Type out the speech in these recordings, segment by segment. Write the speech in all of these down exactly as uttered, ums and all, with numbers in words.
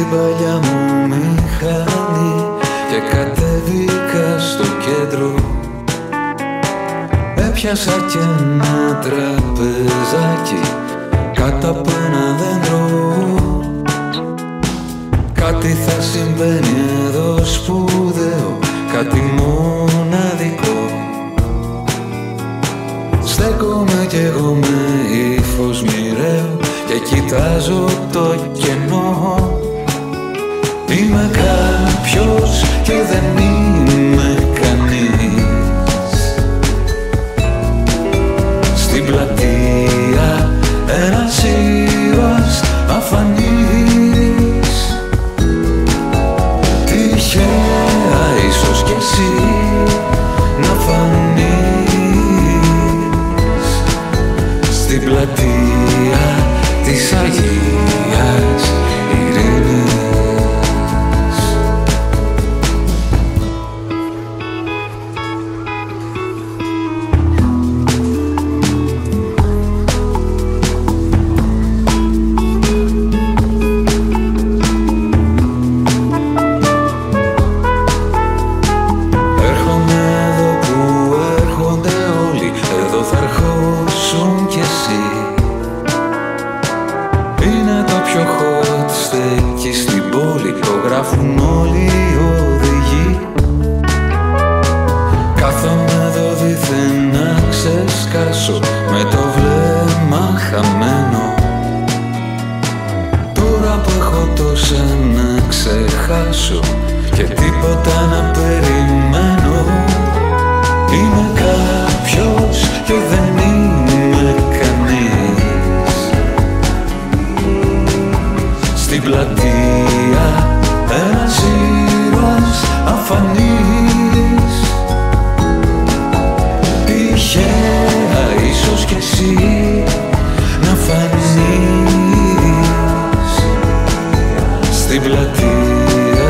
την παλιά μου μηχανή και κατέβηκα στο κέντρο. Έπιασα κι ένα τραπεζάκι κάτω από ένα δέντρο. Κάτι θα συμβαίνει εδώ σπουδαίο, κάτι μοναδικό. Στέκομαι κι εγώ με ύφος μοιραίο και κοιτάζω το κενό. Είμαι κάποιος και δεν είμαι κανείς. Στην πλατεία ένας ήρωας αφανής. Τυχαία ίσως κι εσύ να φανείς. Στην πλατεία της Αγίας Ειρήνης. Έρχομαι εδώ που έρχονται όλοι, εδώ θα ερχόσουν κι εσύ. Είναι το πιο hot, στέκει στην πόλη, το γράφουν όλοι οι οδηγοί. Κάθομαι εδώ δίθεν να ξεσκάσω με το βλέμμα χαμένο. Τώρα που έχω τόσα να ξεχάσω και τίποτα να περιμένω. Είμαι κάποιος και δεν είμαι κανείς. Στην πλατεία ένας ήρωας αφανής. Τυχαία ίσως κι εσύ να φανείς. Στην πλατεία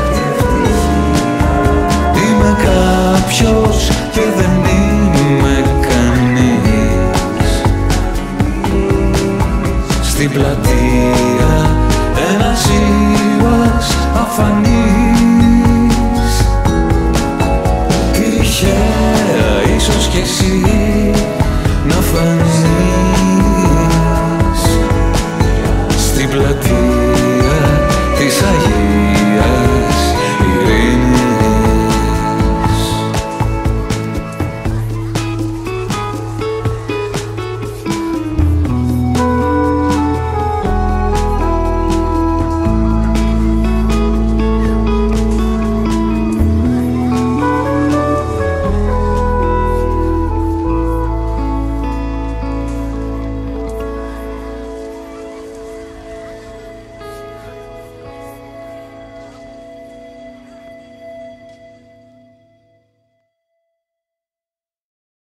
είμαι κάποιος και δεν είμαι κανείς. Στην πλατεία ένας ήρωας αφανής. Τυχαία ίσως κι εσύ να φανείς.